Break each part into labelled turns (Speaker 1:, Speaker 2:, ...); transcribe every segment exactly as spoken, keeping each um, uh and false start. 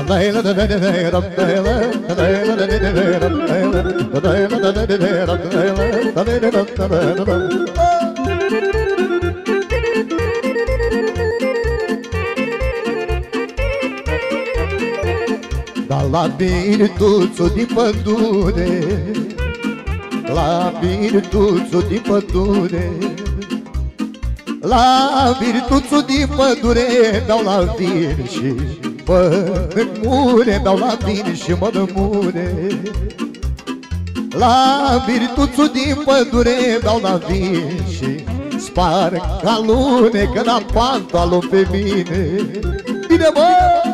Speaker 1: Da la virtuțul din pădure, la virtuțul din pădure, la virtuțul din pădure, dau la vin și mă înmure, dau la vin și mă înmure. La virtuțul din pădure, dau la vin și sparg ca lune, că n-am pantalon pe mine. Bine, bă!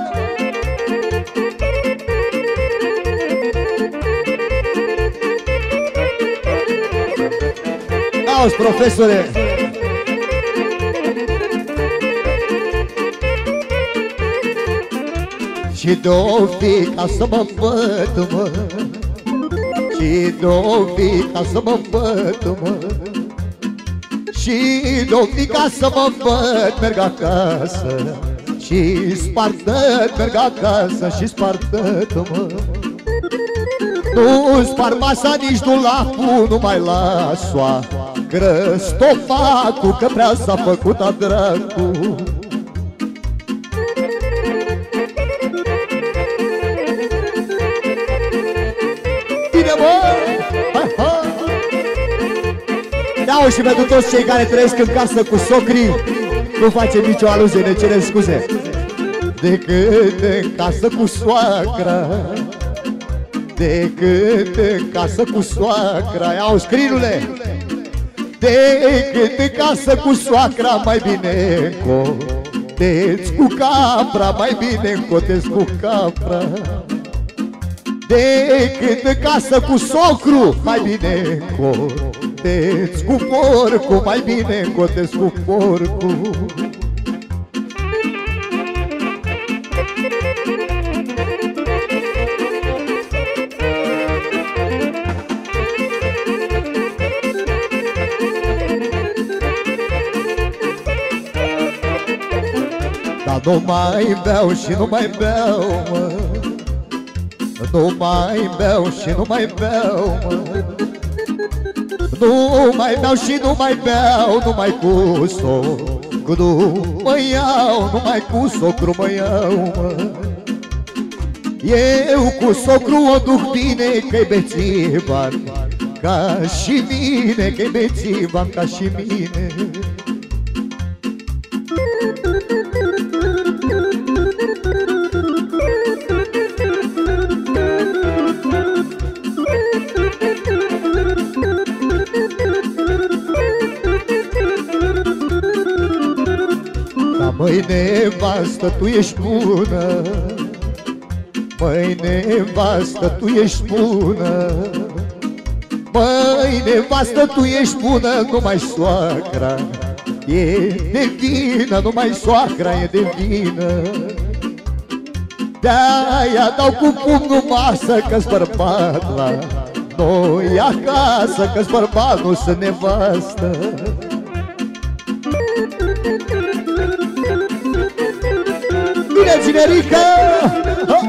Speaker 1: Auzi, profesore! Și două fii ca să mă văd, mă, și două fii ca să mă văd, mă, și două fii ca să mă văd, merg acasă și spartă, merg acasă și spartă, mă. Nu spar masa, nici dulapul, nu mai las-o grăstofacul, că prea s-a făcut a dracu. Bine, bă! Hai, hai! Da, și pentru toți cei care trăiesc în casă cu socrii, nu facem nicio aluzie, ne cerem scuze. Decât în casă cu soacra, decât în casă cu soacra, iau scrinule. Decât în casă cu soacra, mai bine încotez cu capra, mai bine încotez cu capra. Decât în casă cu socru, mai bine încotez cu porcu, mai bine încotez cu porcu. Dar nu mai beau și nu mai beau, mă, nu mai beau și nu mai beau, mă, nu mai beau și nu mai beau, numai cu socru mă iau, numai cu socru mă iau, mă. Eu cu socru o duc bine, că-i bețivan ca și mine, că-i bețivan ca și mine. Măi, nevastă, tu ești bună, măi, nevastă, tu ești bună, măi, nevastă, tu ești bună, numai soacra e de vină, numai soacra e de vină. De-aia dau cu pumnul masă, că-s bărbat la noi acasă, că-s bărbat, nu sunt nevastă. Bine, Ginerică!